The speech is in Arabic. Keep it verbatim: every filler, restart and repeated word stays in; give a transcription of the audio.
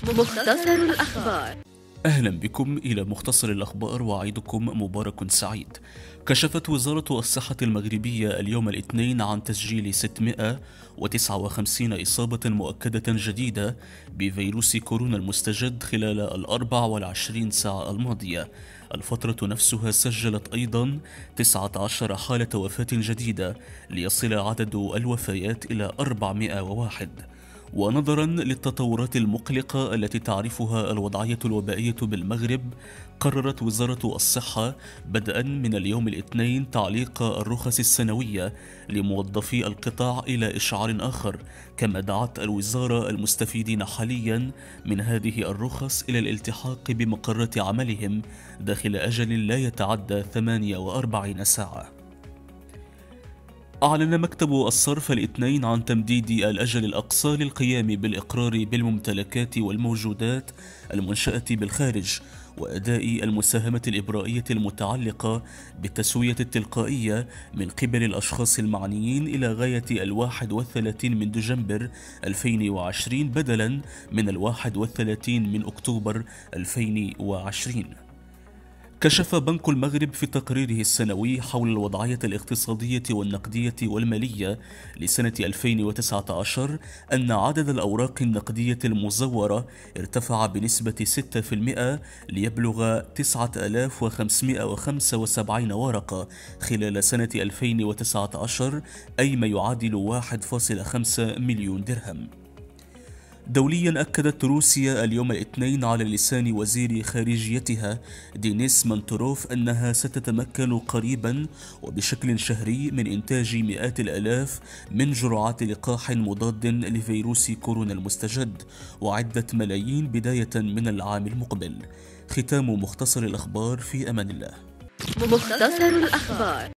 مختصر الأخبار. أهلا بكم إلى مختصر الأخبار وأعيدكم مبارك سعيد. كشفت وزارة الصحة المغربية اليوم الاثنين عن تسجيل ستمائة وتسعة وخمسين إصابة مؤكدة جديدة بفيروس كورونا المستجد خلال الأربع والعشرين ساعة الماضية. الفترة نفسها سجلت أيضا تسعة عشر حالة وفاة جديدة ليصل عدد الوفيات إلى أربعمائة وواحد. ونظرا للتطورات المقلقة التي تعرفها الوضعية الوبائية بالمغرب، قررت وزارة الصحة بدءا من اليوم الاثنين تعليق الرخص السنوية لموظفي القطاع إلى إشعار آخر، كما دعت الوزارة المستفيدين حاليا من هذه الرخص إلى الالتحاق بمقرات عملهم داخل أجل لا يتعدى ثمانية وأربعين ساعة. أعلن مكتب الصرف الاثنين عن تمديد الأجل الأقصى للقيام بالإقرار بالممتلكات والموجودات المنشأة بالخارج وأداء المساهمة الإبرائية المتعلقة بالتسوية التلقائية من قبل الأشخاص المعنيين إلى غاية الواحد والثلاثين من دجنبر ألفين وعشرين بدلا من الواحد والثلاثين من أكتوبر ألفين وعشرين. كشف بنك المغرب في تقريره السنوي حول الوضعية الاقتصادية والنقدية والمالية لسنة ألفين وتسعة عشر أن عدد الأوراق النقدية المزورة ارتفع بنسبة ستة بالمئة ليبلغ تسعة آلاف وخمسمائة وخمسة وسبعين ورقة خلال سنة ألفين وتسعة عشر، أي ما يعادل واحد فاصلة خمسة مليون درهم. دوليا، أكدت روسيا اليوم الاثنين على لسان وزير خارجيتها دينيس مانتوروف أنها ستتمكن قريبا وبشكل شهري من إنتاج مئات الآلاف من جرعات لقاح مضاد لفيروس كورونا المستجد وعدة ملايين بداية من العام المقبل. ختام مختصر الأخبار، في أمان الله. مختصر الأخبار.